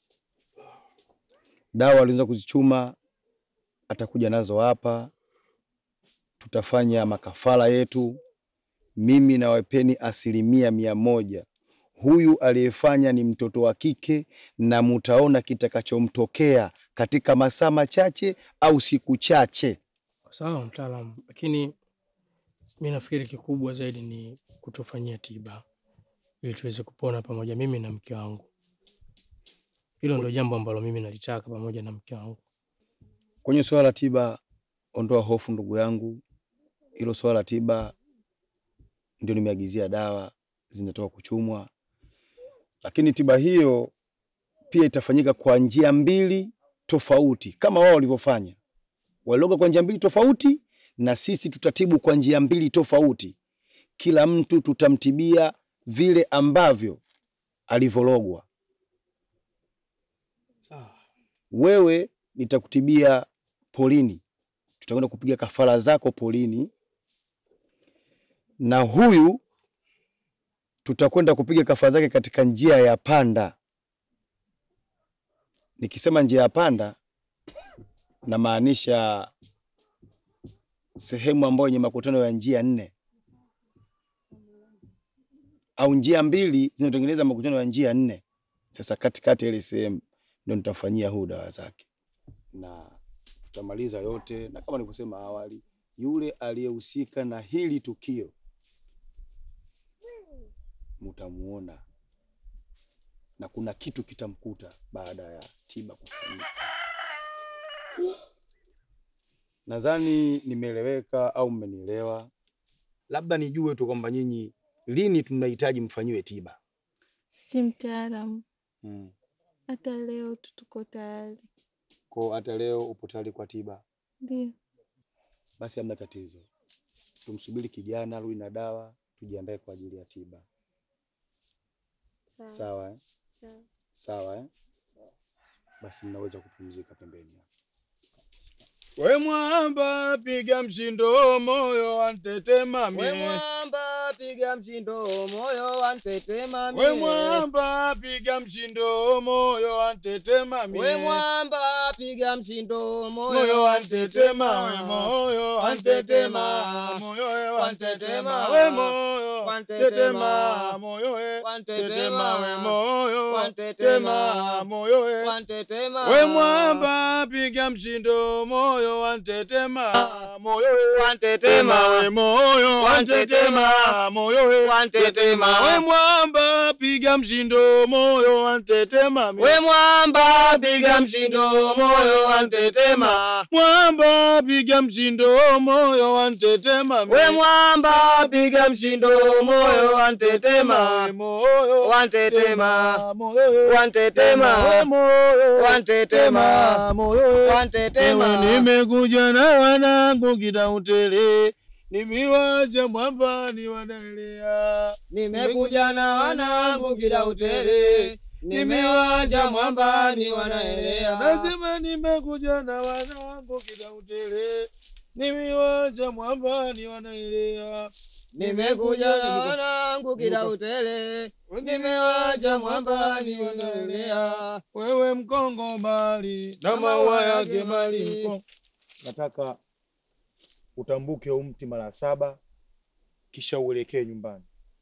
Dawa alianza kuzichuma, atakuja nazo hapa. Tutafanya makafara yetu. Mimi na wapeni asilimia mia moja. Huyu aliyefanya ni mtoto wa kike na mutaona kitakachomtokea katika masaa machache au siku chache. Sawa mtaalamu, lakini mimi nafikiri kikubwa zaidi ni kutufanyia tiba ili tuweze kupona pamoja mimi na mke wangu. Hilo ndio jambo ambalo mimi nalitaka pamoja na mke wangu. Kwenye swala la tiba, ondoa hofu ndugu yangu. Hilo swala la tiba ndio nimeagizia dawa zinatoka kuchumwa. Lakini tiba hiyo pia itafanyika kwa njia mbili tofauti kama wao walivyofanya. Waloga kwa njia mbili tofauti na sisi tutatibu kwa njia mbili tofauti. Kila mtu tutamtibia vile ambavyo alivologwa. Sawa. Wewe nitakutibia polini. Tutakwenda kupiga kafara zako polini. Na huyu tutakwenda kupiga kafara zake katika njia ya panda. Nikisema njia ya panda na maanisha sehemu ambayo yenye makutano ya njia nne au njia mbili zinazotengeneza makutano ya njia nne. Sasa katikati ile sehemu ndio nitafanyia huu dawa zake. Na tutamaliza yote, na kama nilivyosema awali, yule aliyehusika na hili tukio mtamuona na kuna kitu kitamkuta baada ya tiba kufanyika. Nadhani nimeeleweka au mmenielewa. Labda nijue tu kwamba nyinyi lini tunahitaji mfanyiwe tiba. Si mtaalamu. Hmm. Hata leo tuko tayari. Kwa hata leo upo tayari kwa tiba? Ndio. Basi hamna tatizo. Tumsubiri kijana rudi na dawa, tujiandae kwa ajili ya tiba. Sawa. Sawa eh? Sawa. Sawa eh? Basi mnaweza kupumzika pembeni. We mwamba piga mshindo moyo wantetema mie. We mwamba piga mshindo moyo wantetema mie. We mwamba piga mshindo moyo wantetema mie. We mwamba piga mshindo moyo wantetema we moyo wantetema moyo wantetema we moyo wantetema moyo wantetema we moyo wantetema moyo wantetema. We mwamba piga mshindo moyo wantetema moyo wantetema we moyo wantetema moyo wantetema. We mwamba piga mshindo moyo wantetema. We mwamba piga mshindo moyo wantetema. Mwamba piga mshindo moyo wantetema. We mwamba piga mshindo moyo wantetema. Moyo wantetema moyo wantetema moyo wantetema moyo wantetema. Nimekuja na wanangu Kidautele, nimiwacha mwamba ni wanaelea. Nimekuja na wanangu Kidautele, nimewacha mwamba ni wanaelea. Nasema nimekuja na wanangu Kidautele, nimiwacha mwamba ni wanaelea. Nimekuja na wanangu Kidautele, nimewacha mwamba ni wanaelea. Wewe mkongo mali na maua yake mali mkongo. Nataka utambuke umti mara saba kisha uelekee nyumbani.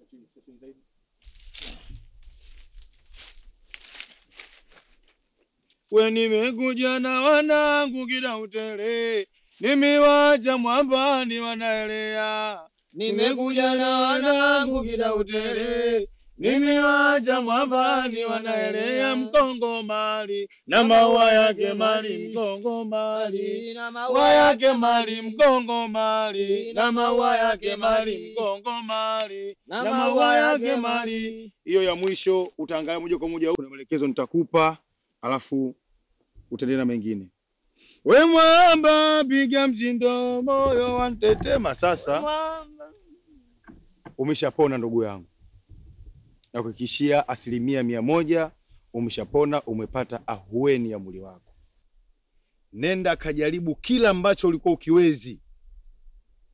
We nimekuja na wanangu Kidautele, nimiwacha mwamba ni wanaelea. Nimekuja na wanangu Kidautele, nimewacha mwamba ni wanaelea. Mkongo mali na maua yake mali mkongo mali na maua yake mali mkongo mali na maua yake mali mkongo mali na maua yake mali. Hiyo ya mwisho utaangalia moja kwa moja, kuna maelekezo nitakupa alafu utaendelea na mengine. We mwamba piga mshindo moyo wantetema. Sasa umeshapona ndugu yangu, na kuhakikishia asilimia mia moja umeshapona, umepata ahueni ya mwili wako. Nenda kajaribu kila ambacho ulikuwa ukiwezi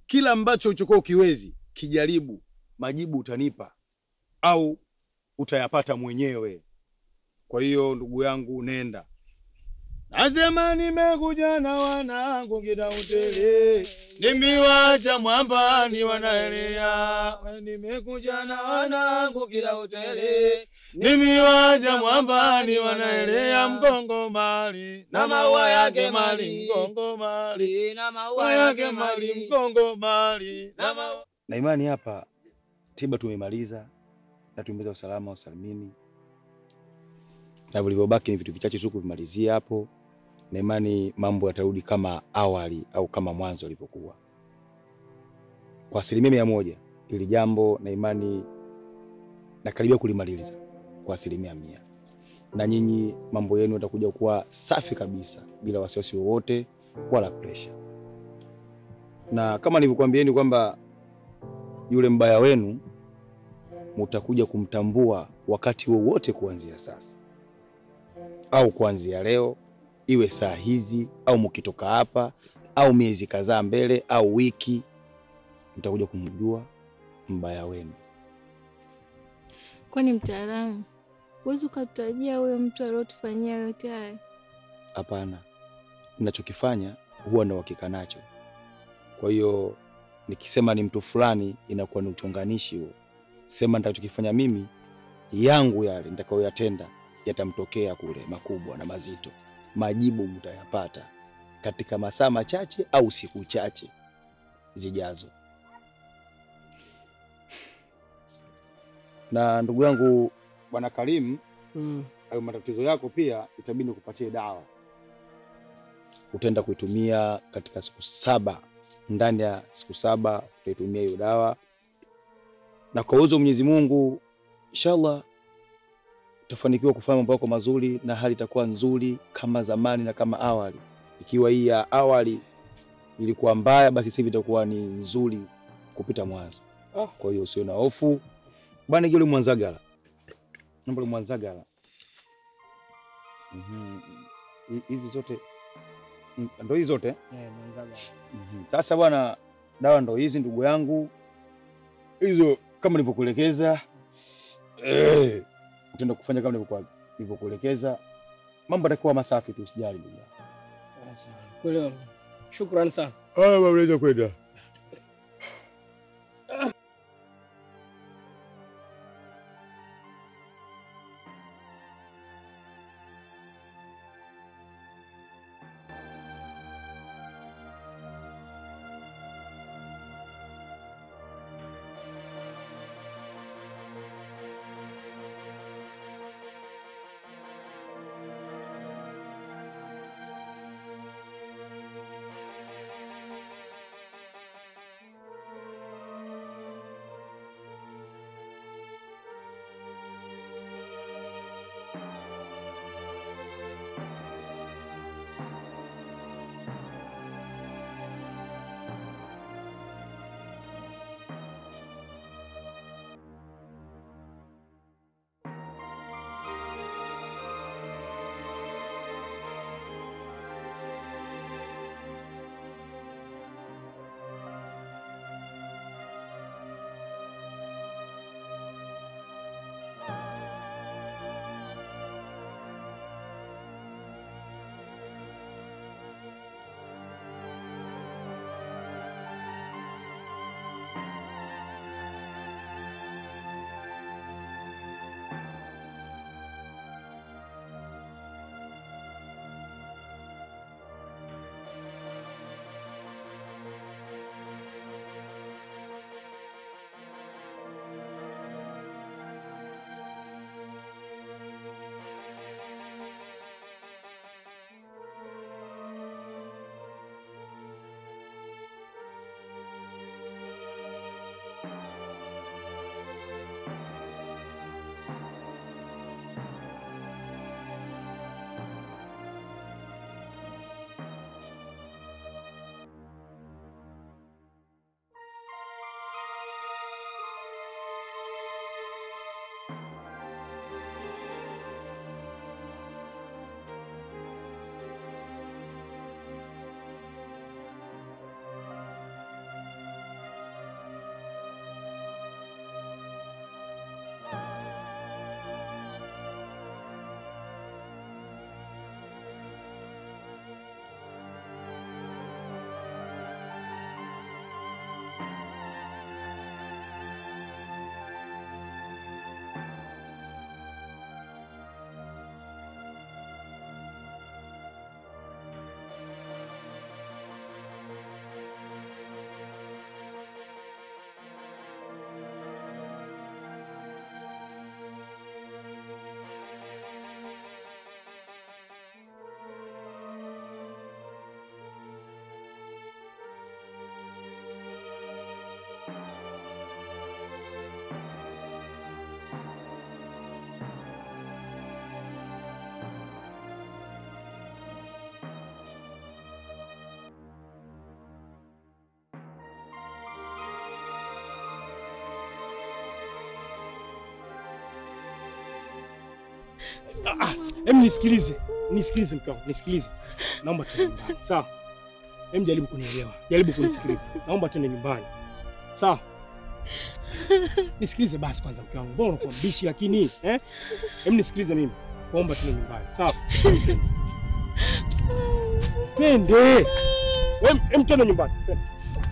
kila ambacho ulichokuwa ukiwezi kijaribu, majibu utanipa au utayapata mwenyewe. Kwa hiyo ndugu yangu, nenda. Nasema nimekuja na wanangu kila utele, nimiwacha mwambani wanaelea. Nimekuja na wanangu kila utele, nimiwacha mwambani wanaelea. Mgongo mali na maua yake mali, mgongo mali na maua yake mali, mgongo mali na maua. Na imani hapa tiba tumemaliza na tumeweza usalama usalimini, na vilivyobaki ni vitu vichache tu kuvimalizia hapo, na imani mambo yatarudi kama awali au kama mwanzo alivyokuwa. Kwa asilimia mia moja ili jambo na imani nakaribia kulimaliza kwa asilimia mia, na nyinyi mambo yenu yatakuja kuwa safi kabisa bila wasiwasi wowote wala pressure. Na kama nilivyokuambieni kwamba yule mbaya wenu mutakuja kumtambua wakati wowote kuanzia sasa au kuanzia leo, iwe saa hizi au mkitoka hapa au miezi kadhaa mbele au wiki, mtakuja kumjua mbaya wenu. Kwani mtaalamu, huwezi ukatajia huyo mtu aliyotufanyia yote haya? Hapana, ninachokifanya huwa na uhakika nacho. Kwa hiyo nikisema ni mtu fulani inakuwa ni uchonganishi huo. Sema nitakachokifanya mimi, yangu yale nitakayoyatenda yatamtokea kule makubwa na mazito. Majibu mtayapata katika masaa machache au siku chache zijazo. Na ndugu yangu Bwana Karim, mm. hayo matatizo yako pia itabidi kupatie dawa. Utaenda kuitumia katika siku saba. Ndani ya siku saba utaitumia hiyo dawa, na kwa uwezo wa Mwenyezi Mungu inshallah utafanikiwa kufanya mambo yako mazuri na hali itakuwa nzuri kama zamani na kama awali. Ikiwa hii ya awali ilikuwa mbaya, basi sasa itakuwa ni nzuri kupita mwanzo. Ah. Kwa hiyo usio na hofu. Bwana yule Mwanzagala. Namba yule Mwanzagala. Mhm. Hizi zote ndio hizo zote? Eh, Mwanzagala. Mhm. Sasa bwana, dawa ndio hizi ndugu yangu. Hizo kama nilivyokuelekeza. Eh. Utaenda kufanya kama nilivyokuelekeza. Mambo yatakuwa masafi tu, usijali ndugu yangu. Kweli. Shukrani sana. Haya, unaweza kwenda. Ah, ah, hem nisikilize. Nisikilize mke wangu, nisikilize. Naomba tuende nyumbani. Sawa? Hem jaribu kunielewa. Jaribu kunisikiliza. Naomba tuende nyumbani. Sawa? Nisikilize basi kwanza mke wangu. Mbona unakuwa mbishi lakini eh? Hem nisikilize mimi. Naomba tuende nyumbani. Sawa? Twende. Twende. Hem hem twende nyumbani. Twende.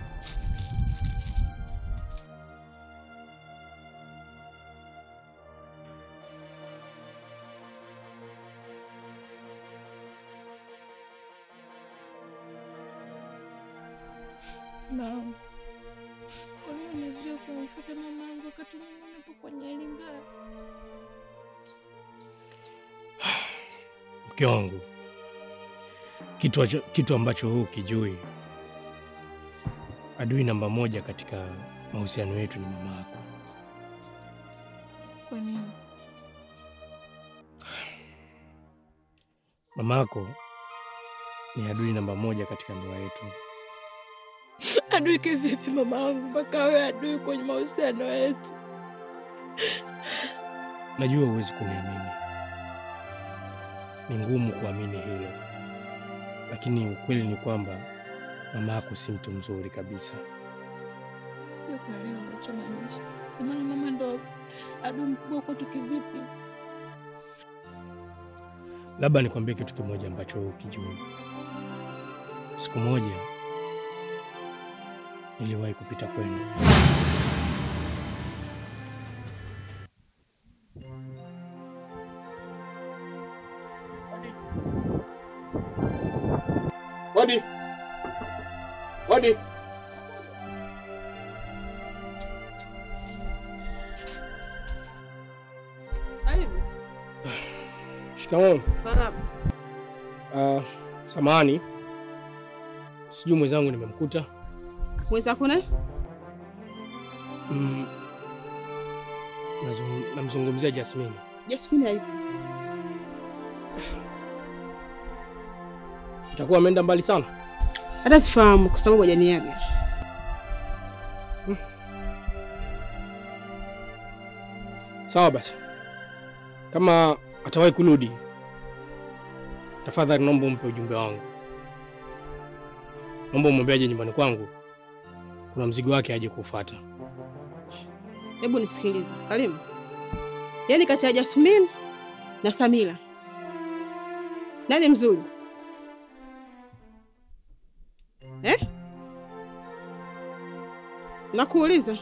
Naam. Kwa nini umezuia kumfuata mamangu wakati mimi nilipokuwa nalinga? Mke wangu, kitu, acho, kitu ambacho huu kijui, adui namba moja katika mahusiano yetu ni mama yako. Kwa nini? Mama yako ni adui namba moja katika ndoa yetu. Adui kivipi mamangu mpaka wewe adui kwenye mahusiano yetu? Najua huwezi kuniamini. Ni ngumu kuamini hilo. Lakini ukweli ni kwamba mama yako si mtu mzuri kabisa. Sio kuelewa unachomaanisha. Maana mama ndo adui mkubwa kwetu kivipi? Labda nikwambie kitu kimoja ambacho ukijui. Siku moja niliwahi kupita kwenu. Wadi. Wadi. Karibu. Shikamoo. Marhaba. Ah, samahani. Sijui mwenzangu nimemkuta. Mwenzako naye? Mm. Namzungumzia Jasmine. Jasmine haipo. Itakuwa ameenda mbali sana? Hata sifahamu kwa sababu hajaniaga. Hmm. Sawa basi. Kama atawahi kurudi, tafadhali naomba umpe ujumbe wangu. Naomba umwambie aje nyumbani kwangu. Kuna mzigo wake aje kufuata. Hebu nisikilize. Karibu. Yaani kati ya Jasmine na Samira, nani mzuri? Eh? Nakuuliza.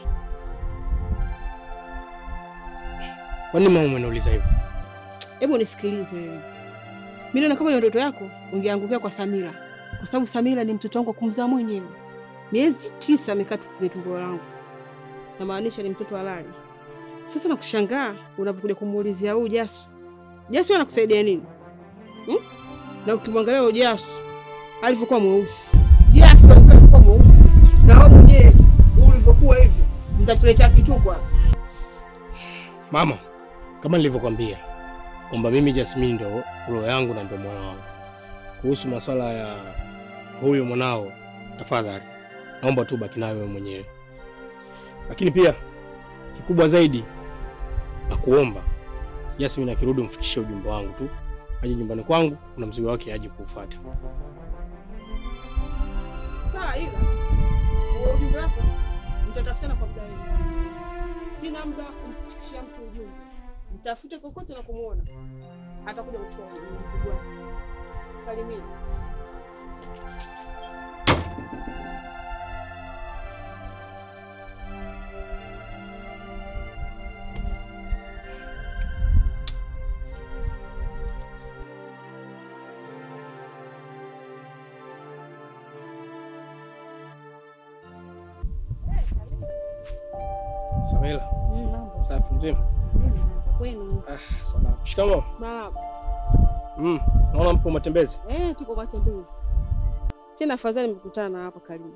Kwa nini mama umeniuliza hivyo? Hebu nisikilize wewe. Mimi naona kama hiyo ndoto yako ungeangukia kwa Samira. Kwa sababu Samira ni mtoto wangu kumzaa mwenyewe. Miezi tisa amekaa kwenye tumbo langu. Na maanisha ni mtoto halali. Sasa nakushangaa unapokuja kumuulizia huyu Jasu. Jasu anakusaidia nini? Hmm? Na ukimwangalia huyu Jasu alivyokuwa mweusi. Jasu alivyokuwa mweusi. Na wewe mwenyewe ulivyokuwa hivi. Mtatuletea kituko hapa. Mama, kama nilivyokuambia kwamba mimi Jasmine ndio roho yangu na ndio moyo wangu. Kuhusu masuala ya huyo mwanao, tafadhali naomba tu baki nayo wewe mwenyewe. Lakini pia kikubwa zaidi na kuomba Jasmine akirudi umfikishie ujumbe wangu tu. Aje nyumbani kwangu, kuna mzigo wake aje kuufuata. Sawa ila huo ujumbe wako mtatafutana kwa muda huu. Sina muda wa kumfikishia mtu ujumbe. Mtafute kokote na kumuona. Atakuja kuchukua mzigo wako. Salimia. Samira. Mm, mambo. Safi mzima. Kwenu. Ah, salama. Shikamoo. Marhaba. Mm, naona mpo matembezi. Eh, tuko matembezi. Tena afadhali mkutana hapa karibu.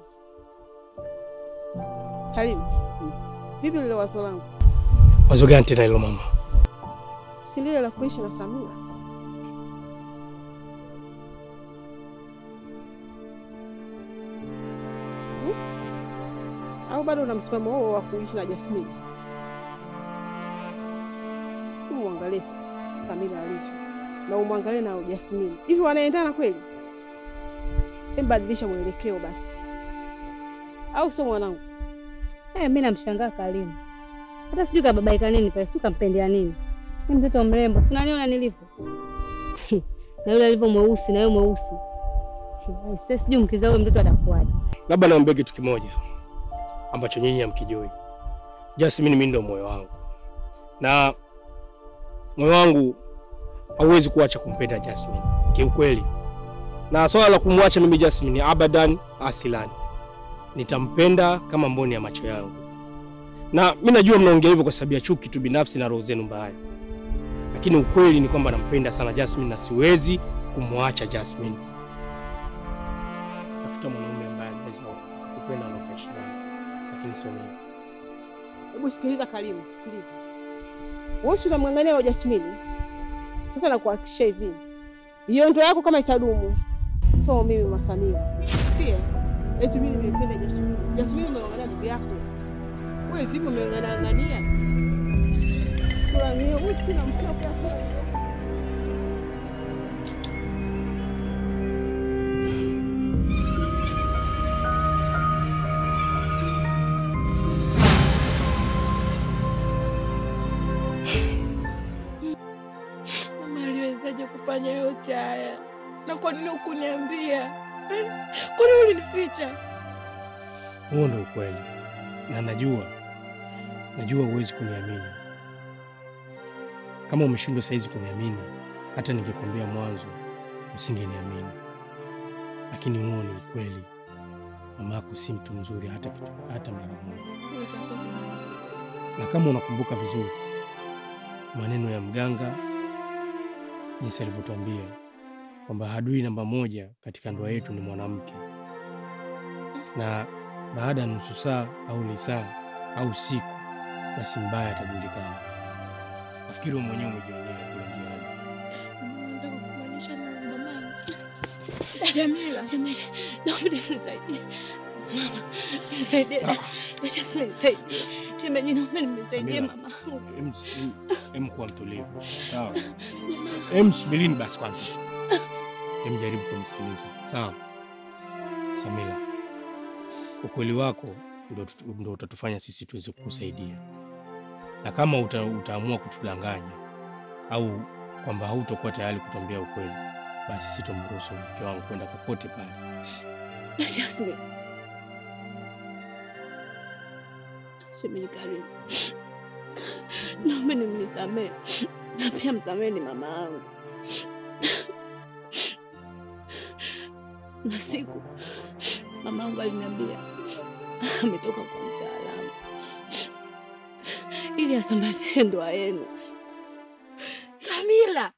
Karibu. Mm. Vipi lile wazo langu? Wazo gani tena hilo mama? Si lile la kuishi na Samira. Hmm? Au bado una msimamo huo wa kuishi na Jasmine? Muangalie Samira alivyo na umwangalie na Jasmine. Hivi wanaendana kweli? Hebu badilisha mwelekeo basi. Au sio mwanangu? Eh, mimi namshangaa Karimu. Hata sijui kababaika nini pale, sio kampendea nini. Ni mtoto mrembo. Si unaniona nilivyo? Na yule alivyo mweusi na yeye mweusi. Sasa sijui mkiza huyo mtoto atakuwaje. Labda naombe kitu kimoja ambacho nyinyi hamkijui. Jasmine mimi ndio moyo wangu. Na moyo wangu hauwezi kuacha kumpenda Jasmine. Kiukweli. Na swala la kumwacha mimi Jasmine abadan asilani. Nitampenda kama mboni ya macho yangu. Na mimi najua mnaongea hivyo kwa sababu ya chuki tu binafsi na roho zenu mbaya. Lakini ukweli ni kwamba nampenda sana Jasmine na siwezi kumwacha Jasmine. Tafuta mwanaume ambaye anaweza kupenda na kuishi naye. Lakini sio mimi. Hebu sikiliza Karimu, sikiliza. Wewe unamngangania wa Jasmine. Sasa nakuhakikishia hivi. Hiyo ndoa yako kama itadumu. So mimi Masamira. Sikia. Eti mimi nimependa Jasmine. Jasmine umeangalia bibi yako. Wewe vipi umeangalia? Kwa nini wewe kuna mkao kwa Mama aliwezaje kufanya yote haya? Na kwa nini hukuniambia? Kwa nini ulinificha? Huo ndio ukweli. Na najua, najua huwezi kuniamini. Kama umeshindwa saizi kuniamini, hata ningekwambia mwanzo usingeniamini. Lakini huo ni ukweli. Mama yako si mtu mzuri hata kitu, hata mara moja. Na kama unakumbuka vizuri maneno ya mganga jinsi alivyotuambia kwamba adui namba moja katika ndoa yetu ni mwanamke. Na baada ya nusu saa au lisaa au siku basi mbaya atajulikana. Nafikiri wewe mwenyewe umejionea kule njiani. Ndio kumaanisha na mama. Jamila, Jamila, naomba nisaidie. Mama, nisaidie. Jasmine, nisaidie. Shemeji, naomba nisaidie mama. Em, em kuwa mtulivu. Sawa. Em, subirini basi kwanza. Em, jaribu kunisikiliza. Sawa. Samila, ukweli wako ndio ndio utatufanya sisi tuweze kukusaidia. Na kama uta, utaamua kutudanganya au kwamba hautakuwa tayari kutuambia ukweli, basi sitomruhusu mke wangu kwenda popote pale. Jasmine. Shemeji Karimu. Naomba nimnisamehe. Na pia msamehe ni mama yangu. Na siku mama yangu aliniambia ametoka kwa mtaalamu ili asambaratishe ndoa yenu. Kamila.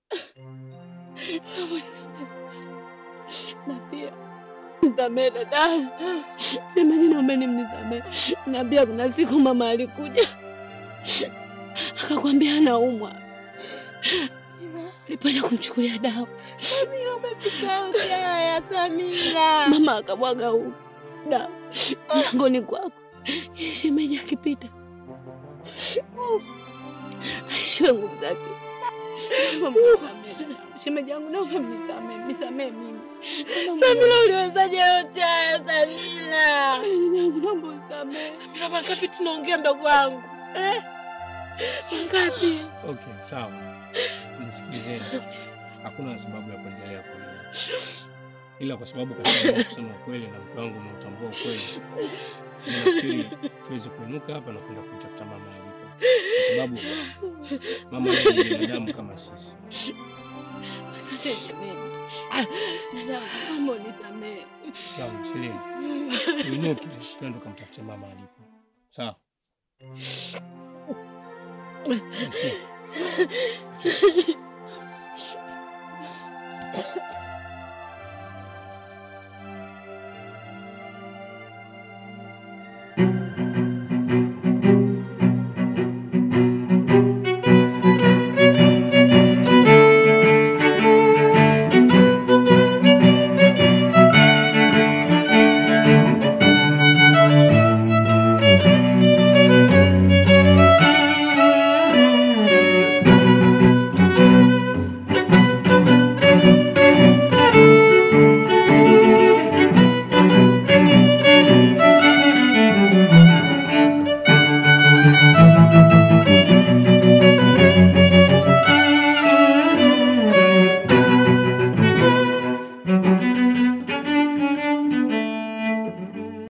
Na pia nisamehe dadangu. Shemeji, naomba nimnisamehe. Na pia kuna siku mama alikuja akakwambia anaumwa. Nilipenda kumchukulia dawa. Samira, umeficha yote haya Samira. Mama akamwaga huu dawa mlangoni kwako. Shemeji akipita aishiwe nguvu zake. Shemeji yangu, naomba mnisamehe, mnisamehe mimi. Samira, uliwezaje yote haya Samira? Naomba unisamehe. Samira, mangapi tunaongea mdogo wangu? Eh? Mangapi? Okay, sawa. Nisikilizeni. Hakuna sababu ya kuendelea kulia. Ila kwa sababu katika kusema ukweli na mke wangu unautambua ukweli. Nafikiri tuweze kuinuka hapa na kwenda kumtafuta mama alipo. Kwa sababu mama ni binadamu kama sisi. Asante shemeji. Naomba unisamehe. Sawa, msilieni. Tuinuke twende kumtafuta mama alipo. Sawa. Yes.